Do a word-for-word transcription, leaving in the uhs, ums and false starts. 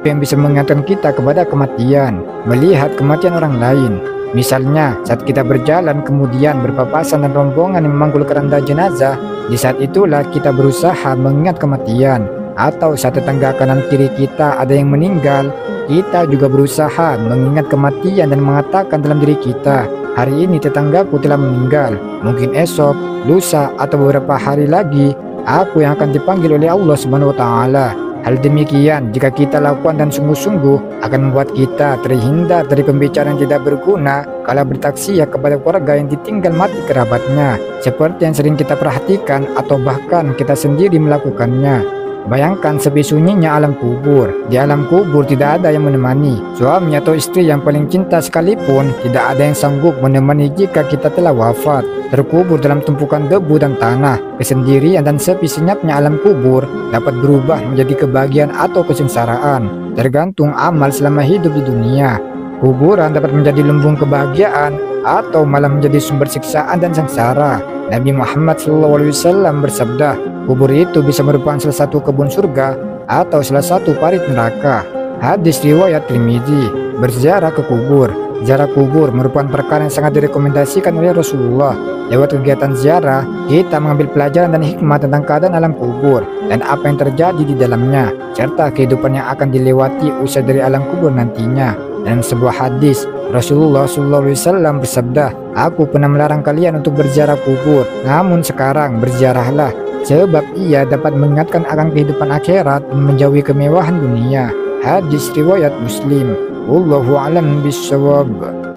yang bisa mengingatkan kita kepada kematian, melihat kematian orang lain. Misalnya, saat kita berjalan kemudian berpapasan dan rombongan yang memanggul keranda jenazah, di saat itulah kita berusaha mengingat kematian. Atau saat tetangga kanan kiri kita ada yang meninggal, kita juga berusaha mengingat kematian dan mengatakan dalam diri kita, hari ini tetanggaku telah meninggal, mungkin esok, lusa, atau beberapa hari lagi, aku yang akan dipanggil oleh Allah Subhanahu wa Ta'ala. Hal demikian jika kita lakukan dan sungguh-sungguh akan membuat kita terhindar dari pembicaraan yang tidak berguna kala bertaksiah kepada keluarga yang ditinggal mati kerabatnya, seperti yang sering kita perhatikan atau bahkan kita sendiri melakukannya. Bayangkan sepi sunyinya alam kubur. Di alam kubur tidak ada yang menemani. Suami atau istri yang paling cinta sekalipun tidak ada yang sanggup menemani jika kita telah wafat. Terkubur dalam tumpukan debu dan tanah, kesendirian dan sepi senyapnya alam kubur dapat berubah menjadi kebahagiaan atau kesengsaraan, tergantung amal selama hidup di dunia. Kuburan dapat menjadi lumbung kebahagiaan atau malah menjadi sumber siksaan dan sengsara. Nabi Muhammad shallallahu alaihi wasallam bersabda, kubur itu bisa merupakan salah satu kebun surga atau salah satu parit neraka. Hadis riwayat Tirmidzi. Berziarah ke kubur. Ziarah kubur merupakan perkara yang sangat direkomendasikan oleh Rasulullah. Lewat kegiatan ziarah, kita mengambil pelajaran dan hikmah tentang keadaan alam kubur dan apa yang terjadi di dalamnya, serta kehidupan yang akan dilewati usai dari alam kubur nantinya. Dan sebuah hadis, Rasulullah shallallahu alaihi wasallam bersabda, aku pernah melarang kalian untuk berziarah kubur, namun sekarang berziarahlah, sebab ia dapat mengingatkan akan kehidupan akhirat dan menjauhi kemewahan dunia. Hadis riwayat Muslim. Wallahu a'lam bishawab.